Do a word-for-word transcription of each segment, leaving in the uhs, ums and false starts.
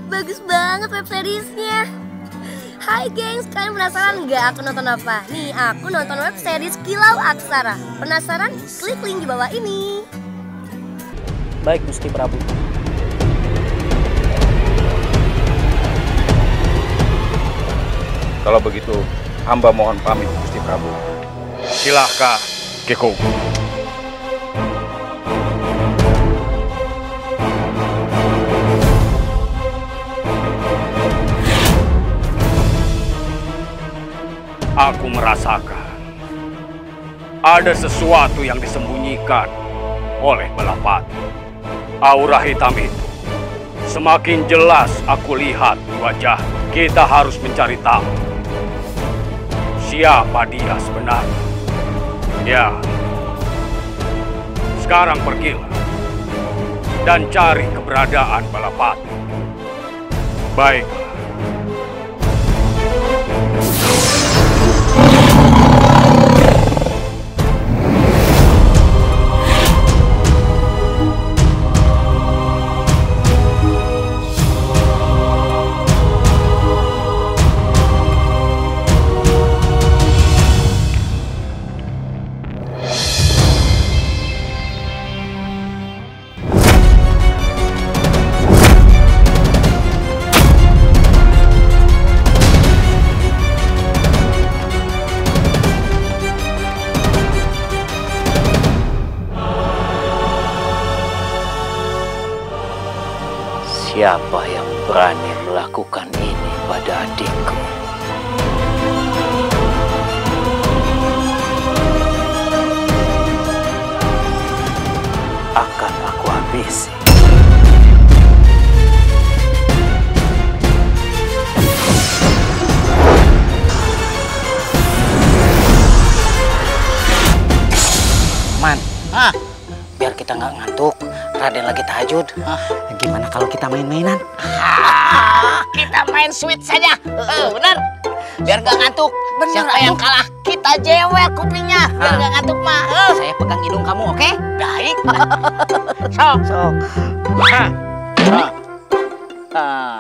Bagus banget web seriesnya. Hai gengs, kalian penasaran nggak aku nonton apa? Nih, aku nonton web series Kilau Aksara. Penasaran? Klik link di bawah ini. Baik, Gusti Prabu. Kalau begitu, hamba mohon pamit, Gusti Prabu. Silahkan, Keko. Aku merasakan ada sesuatu yang disembunyikan oleh Balapati. Aura hitam itu semakin jelas aku lihat di wajah. Kita harus mencari tahu siapa dia sebenarnya. Ya, sekarang pergilah dan cari keberadaan Balapati. Baiklah. Siapa yang berani melakukan ini pada adikku? Akan aku habisi. Man, ah, biar kita nggak ngantuk. Raden lagi tahajud. Ah. Gimana kalau kita main-mainan? Ah, kita main sweet saja. Uh, bener. Biar gak ngantuk. Bener, siapa yang kalah, kita jewel kupingnya. Biar ah. gak ngantuk mah. Uh. Saya pegang hidung kamu, oke? Okay? Baik. Sok. Sok. Ah. Ah. Ah.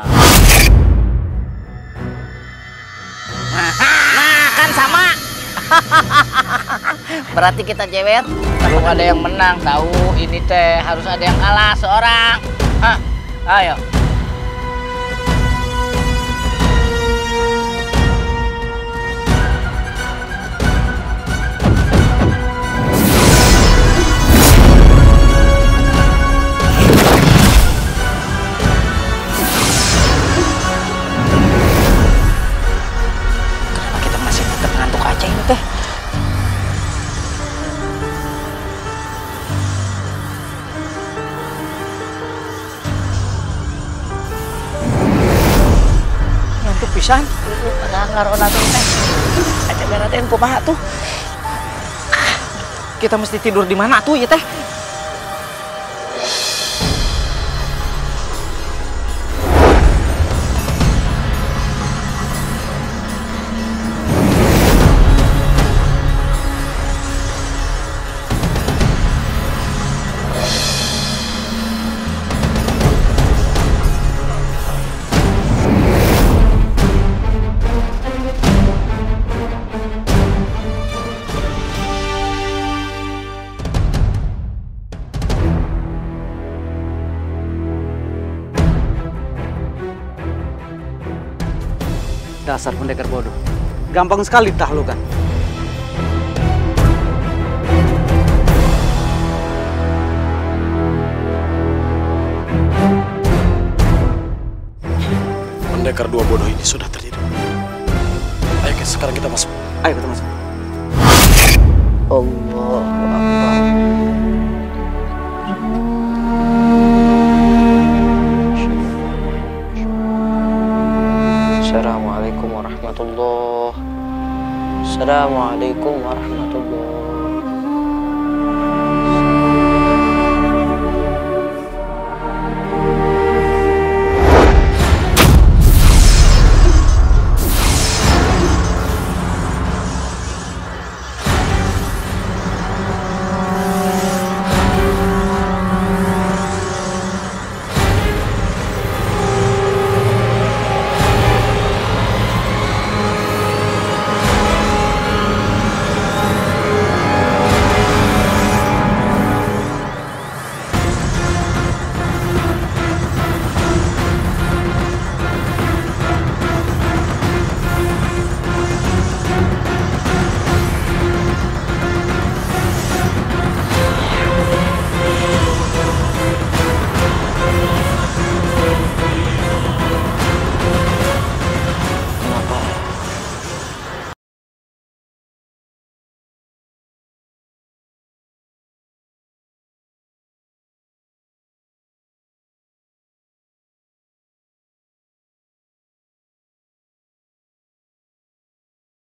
Nah, kan sama. Berarti kita jewer. Belum ada yang menang, tahu ini teh harus ada yang kalah seorang. Hah, ayo. Kenapa kita masih tetap ngantuk aja ini teh? Pisan, ngarona tuh teh. Aja Raden kumaha tuh? Kita mesti tidur di mana tuh ya teh? Dasar pendekar bodoh. Gampang sekali ditaklukkan. Pendekar dua bodoh ini sudah tertidur. Ayo sekarang kita masuk. Ayo kita masuk. Allahu Akbar. Assalamualaikum warahmatullahi wabarakatuh. Assalamualaikum warahmatullahi